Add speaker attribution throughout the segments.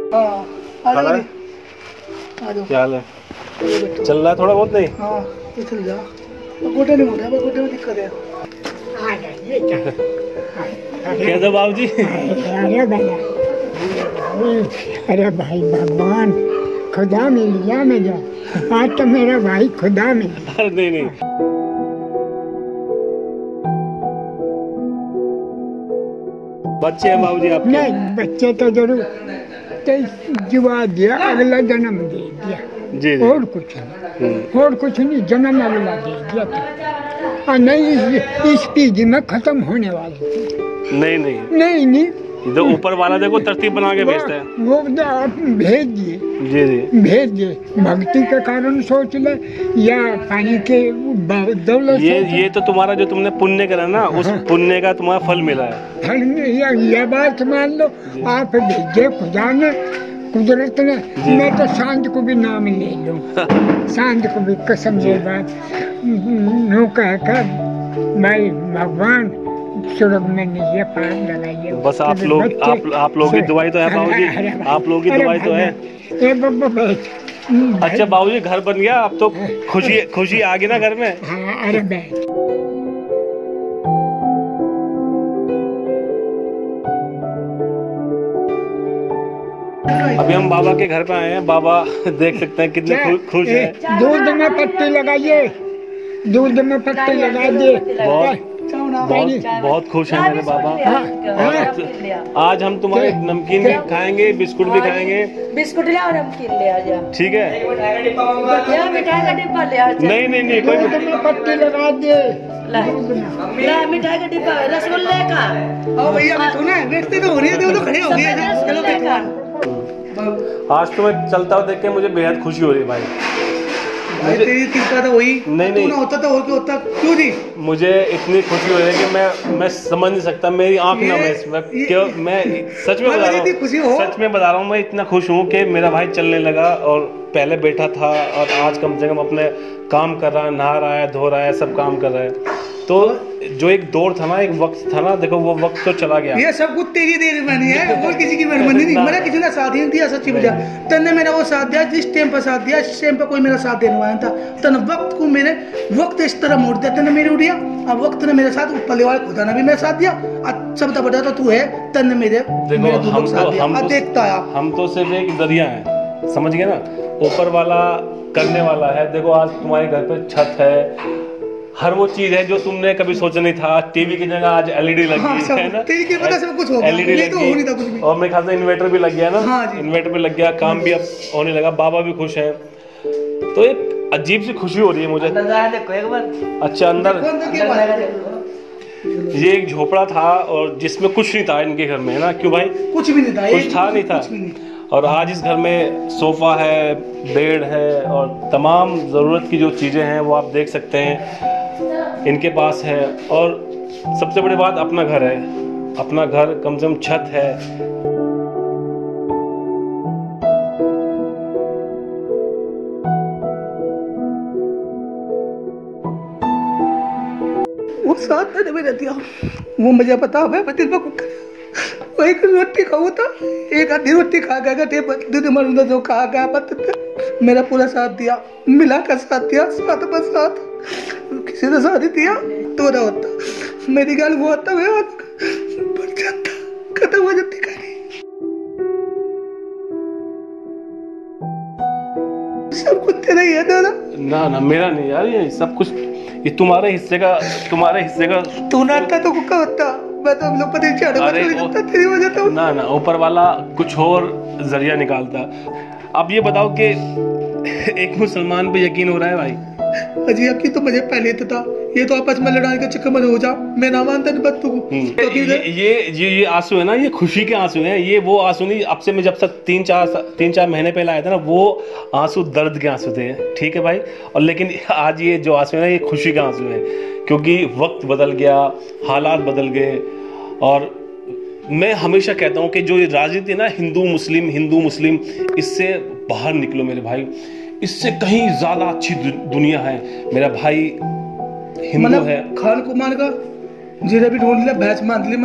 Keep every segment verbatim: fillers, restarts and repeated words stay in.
Speaker 1: क्या हाल है? चल रहा है थोड़ा बहुत? नहीं
Speaker 2: हाँ तो चल जा, गोटे नहीं मोटा, गोटे में दिक्कत है।
Speaker 1: कैसे बाबू जी?
Speaker 3: अरे भैया, अरे भाई भगवान खुदा मिल गया मुझे आज तो, मेरा भाई खुदा मिल गया।
Speaker 1: अरे नहीं नहीं, बच्चे हैं बाबू जी आपके?
Speaker 3: नहीं बच्चे तो जरूर, तो जुआ दिया, अगला जन्म दे दिया
Speaker 1: जी जी।
Speaker 3: और कुछ नहीं, और कुछ नहीं, जन्म अगला दे दिया था। नहीं इस, इस पीढ़ी में खत्म होने वाली थी।
Speaker 1: नहीं नहीं
Speaker 3: नहीं नहीं,
Speaker 1: जो ऊपर वाला देखो तरतीब बना के भेजता है,
Speaker 3: वो तो आप भेज दिए,
Speaker 1: जी जी
Speaker 3: भेज दिए। भक्ति के कारण सोच ले या पानी के दौलत,
Speaker 1: ये ये तो तुम्हारा जो तुमने पुण्य करा ना, उस पुण्य का तुम्हारा फल मिला है।
Speaker 3: फल में या ये बात मान लो, आप भेजे खुदा ने, कुदरत ने। मैं तो सांझ को भी नाम ले लूं, सांझ को भी कसम से बात नो कह कर, भाई भगवान स्वर्ग में नीचे पार लगाइए।
Speaker 1: बस आप लोग आप आप लोगों की दुआई तो है बाबू जी, आप लोगों की दुआई तो है।
Speaker 3: ए बाबा बैठ।
Speaker 1: अच्छा बाबू जी घर बन गया अब तो, खुशी खुशी आ गई ना घर में?
Speaker 3: हाँ अरे बैठ।
Speaker 1: अभी हम बाबा के घर पे आए हैं, बाबा देख सकते हैं कितने खुश है।
Speaker 3: दूध में पत्ती लगाइए, दूध में पत्ती लगा दे।
Speaker 1: बहुत बहुत बहुत खुश है मेरे बाबा। आज हम तुम्हारे नमकीन भी खाएंगे, बिस्कुट भी खाएंगे।
Speaker 4: बिस्कुट ले और नमकीन ले आ जा,
Speaker 1: ठीक है?
Speaker 4: मिठाई का डिब्बा ले आ जा।
Speaker 1: नहीं नहीं नहीं, कोई
Speaker 3: दूध में पत्ती लगा दे।
Speaker 4: ला मिठाई का डिब्बा, रसगुल्ले का।
Speaker 2: ओ भैया बैठो ना, बैठते तो हो रही है, तो खड़े हो गए। चलो बैठो।
Speaker 1: आज तुम्हें चलता हुआ देख के मुझे बेहद खुशी हो रही है भाई।
Speaker 2: भाई तेरी कृपा तो वही,
Speaker 1: नहीं नहीं
Speaker 2: ना होता तो और क्या होता, क्यों नहीं?
Speaker 1: मुझे इतनी खुशी हो रही है कि मैं मैं समझ नहीं सकता, मेरी आंख नम है इसमें। क्यों? मैं सच में बता रहा हूँ, सच में बता रहा हूँ, मैं इतना खुश हूँ कि मेरा भाई चलने लगा और पहले बैठा था और आज कम से कम अपने काम कर रहा है, नहा रहा है, धो रहा है, सब काम कर रहा है। तो जो एक दौर था ना, एक वक्त था ना, देखो वो वक्त तो चला गया।
Speaker 2: ये सब कुछ तेरी देर बनी है, और किसी की मेहरबानी नहीं। मेरा किसी ने साथ ही नहीं दिया, सच्ची बजा। तन्ने मेरा वो साथ दिया जिस टाइम पर साथ दिया, इस टाइम पर कोई मेरा साथ देने वाला था। तन वक्त को मेरे वक्त इस तरह मोड़ दिया, तन्ने मेरी उड़िया। अब वक्त ने मेरे साथ, ऊपर वाले खुदा ने भी मेरा साथ दिया। सब तो बता तो तू है, तन्ने मेरे
Speaker 1: देखो हम तो हम देखता हम तो सिर्फ एक दरिया है, समझ गए ना? ऊपर वाला करने वाला है। देखो आज तुम्हारे घर पे छत है, हर वो चीज है जो तुमने कभी सोचा नहीं था। टीवी की जगह आज एलईडी लगी हाँ, है ना, तेरी की वजह से कुछ हो गया। एलईडी लगी तो हो नहीं था कुछ भी। और मेरे ख्याल से इन्वर्टर भी लग गया ना। हाँ इन्वर्टर भी लग गया, काम भी अब होने लगा, बाबा भी खुश हैं। तो एक अजीब सी खुशी हो रही है मुझे। अच्छा अंदर ये एक झोपड़ा था और जिसमें कुछ नहीं था इनके घर में, है ना? क्यों भाई?
Speaker 2: कुछ भी नहीं था,
Speaker 1: कुछ था नहीं था। और आज इस घर में सोफा है, बेड है और तमाम ज़रूरत की जो चीज़ें हैं वो आप देख सकते हैं इनके पास है। और सबसे बड़ी बात, अपना घर है, अपना घर, कम से कम छत है।
Speaker 2: वो साथ में भी रहती है, वो मुझे पता है। मैं दिल में वो एक रोटी खाऊ था, एक आधी रोटी खा गया, दूध मरूंगा जो खा गया, पता मेरा पूरा साथ दिया, मिला कर साथ दिया, साथ बस साथ किसी ने साथ दिया तो ना होता। मेरी गाल वो होता है बढ़ जाता, खत्म हो जाती कहानी। सब कुछ तेरा ही है ना? ना
Speaker 1: ना मेरा नहीं यार, ये सब कुछ ये तुम्हारे हिस्से का, तुम्हारे हिस्से का।
Speaker 2: तू ना आता तो कुका होता, मैं तो हम लोग पता नहीं तेरी वजह तो।
Speaker 1: ना ना, ऊपर वाला कुछ और जरिया निकालता। अब ये बताओ कि एक मुसलमान पे यकीन हो रहा है भाई?
Speaker 2: अजी यकीन तो मुझे पहले तो था, ये तो आपस में लड़ाई का चक्कर में हो जा, मैं ना मानता नहीं बत्तू को।
Speaker 1: ये ये ये ये आंसू है ना, ये खुशी के आंसू हैं। ये वो आंसू नहीं, अब से मैं जब तक तीन चार तीन चार महीने पहले आया था ना, वो आंसू दर्द के आंसू थे, ठीक है भाई? और लेकिन आज ये जो आंसू है ना, ये खुशी के आंसू हैं, क्योंकि वक्त बदल गया, हालात बदल गए। और मैं हमेशा कहता हूँ कि जो राजनीति है ना, हिंदू मुस्लिम हिंदू मुस्लिम, इससे बाहर निकलो मेरे भाई। इससे कहीं ज्यादा अच्छी दुनिया है। मेरा भाई हिंदू है,
Speaker 2: खान कुमार का जीरा भी ढूंढ लिया, भैंस मान ली मन ने।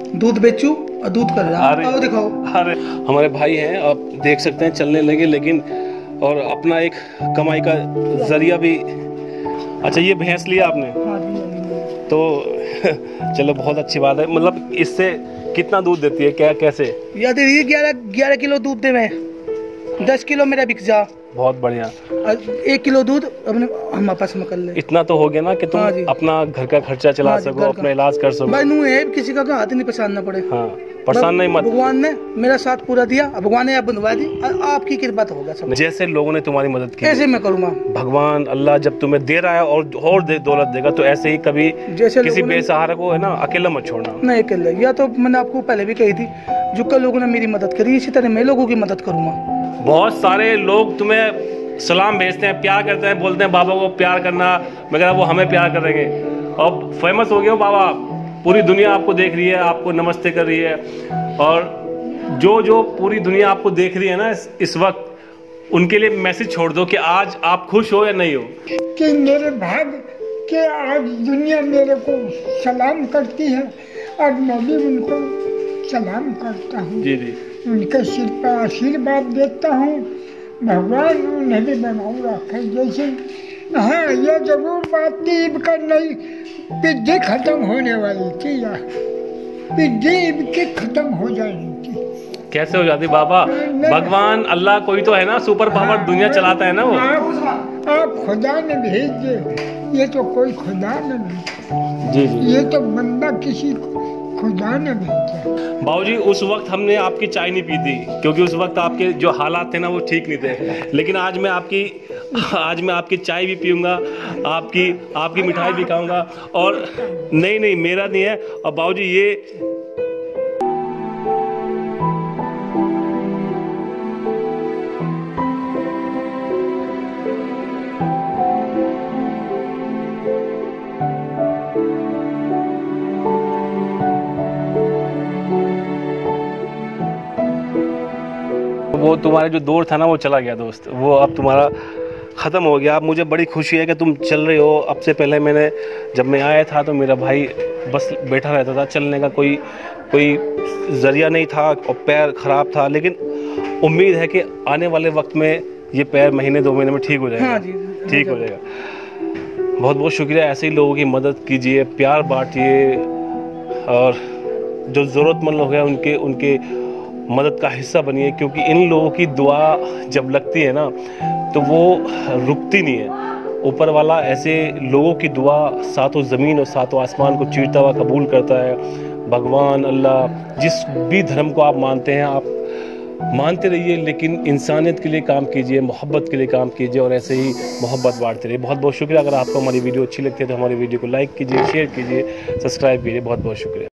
Speaker 2: दूध बेचूं और दूध कर रहा
Speaker 1: अरे।
Speaker 2: आओ दिखाओ।
Speaker 1: अरे हमारे भाई हैं, आप देख सकते हैं चलने लगे, लेकिन और अपना एक कमाई का जरिया भी। अच्छा ये भैंस लिया आपने?
Speaker 2: हाँ जी, हाँ जी।
Speaker 1: तो चलो बहुत अच्छी बात है। मतलब इससे कितना दूध देती है, क्या कैसे?
Speaker 2: या दे रही ग्यारह ग्यारह किलो दूध दे, मैं दस किलो मेरा बिक जा।
Speaker 1: बहुत बढ़िया।
Speaker 2: और एक किलो दूध अपने हम आपस में कर ले।
Speaker 1: इतना तो हो गया ना कि तुम
Speaker 2: हाँ जी।
Speaker 1: अपना घर का खर्चा चला
Speaker 2: हाँ जी,
Speaker 1: सको,
Speaker 2: घर
Speaker 1: अपना
Speaker 2: का।
Speaker 1: इलाज कर सको।
Speaker 2: भाई नू है किसी का हाथ नहीं परेशान पड़े।
Speaker 1: हाँ परेशान नहीं मत।
Speaker 2: भगवान ने मेरा साथ पूरा दिया, भगवान ने आप बंधवा दी, और आपकी कृपा तो होगा सब।
Speaker 1: जैसे लोगों ने तुम्हारी मदद की,
Speaker 2: कैसे मैं करूँगा?
Speaker 1: भगवान अल्लाह जब तुम्हें दे रहा है और और दे दौलत देगा, तो ऐसे ही कभी
Speaker 2: जैसे
Speaker 1: किसी
Speaker 2: लोगों ने-
Speaker 1: बेसहारा को है ना अकेला मत छोड़ना।
Speaker 2: नहीं कर ले, या तो मैंने आपको पहले भी कही थी, जो कल लोगों ने मेरी मदद करी, इसी तरह मैं लोगों की मदद करूँगा।
Speaker 1: बहुत सारे लोग तुम्हें सलाम भेजते हैं, प्यार करते हैं, बोलते हैं बाबा को प्यार करना, मगर वो हमें प्यार करेंगे। अब फेमस हो गए हो बाबा, पूरी दुनिया आपको देख रही है, आपको नमस्ते कर रही है। और जो जो पूरी दुनिया आपको देख रही है ना इस, इस वक्त, उनके लिए मैसेज छोड़ दो कि आज आप खुश हो या नहीं हो।
Speaker 3: कि मेरे भाग्य के आज दुनिया मेरे को सलाम करती है और मैं भी उनको सलाम करता हूँ।
Speaker 1: जी जी।
Speaker 3: उनके सिर पर आशीर्वाद देता हूँ, भगवान उन्हें भी बनाऊ रखे। जैसे हाँ ये जरूर बात थी, ईब का नहीं पिज्जी खत्म होने वाली थी, यार पिज्जी ईब की खत्म हो जाएगी थी।
Speaker 1: कैसे हो जाती बाबा? भगवान अल्लाह कोई तो है ना, सुपर पावर दुनिया चलाता है ना वो।
Speaker 3: आप, आप खुदा ने भेज दे, ये तो कोई खुदा ने नहीं,
Speaker 1: जी जी।
Speaker 3: ये तो बंदा किसी को खुदा ने भेजा।
Speaker 1: बाबूजी उस वक्त हमने आपकी चाय नहीं पी थी, क्योंकि उस वक्त आपके जो हालात थे ना वो ठीक नहीं थे। लेकिन आज मैं आपकी आज मैं आपकी चाय भी पीऊंगा, आपकी आपकी मिठाई भी खाऊंगा। और नहीं नहीं मेरा नहीं है। और बाबूजी ये वो तुम्हारा जो दौर था ना वो चला गया दोस्त, वो अब तुम्हारा ख़त्म हो गया। अब मुझे बड़ी खुशी है कि तुम चल रहे हो। अब से पहले मैंने जब मैं आया था तो मेरा भाई बस बैठा रहता था, चलने का कोई कोई ज़रिया नहीं था और पैर ख़राब था। लेकिन उम्मीद है कि आने वाले वक्त में ये पैर महीने दो महीने में ठीक हो जाएगा।
Speaker 2: हाँ जी,
Speaker 1: ठीक हो जाएगा। बहुत बहुत शुक्रिया। ऐसे ही लोगों की मदद कीजिए, प्यार बांटिए, और जो ज़रूरतमंद लोग हैं उनके उनके मदद का हिस्सा बनिए, क्योंकि इन लोगों की दुआ जब लगती है ना तो वो रुकती नहीं है। ऊपर वाला ऐसे लोगों की दुआ सातों ज़मीन और सातों आसमान को चीरता हुआ कबूल करता है। भगवान अल्लाह, जिस भी धर्म को आप मानते हैं आप मानते रहिए, लेकिन इंसानियत के लिए काम कीजिए, मोहब्बत के लिए काम कीजिए, और ऐसे ही मोहब्बत बांटते रहिए। बहुत बहुत शुक्रिया। अगर आपको हमारी वीडियो अच्छी लगती है तो हमारी वीडियो को लाइक कीजिए, शेयर कीजिए, सब्सक्राइब कीजिए। बहुत बहुत शुक्रिया।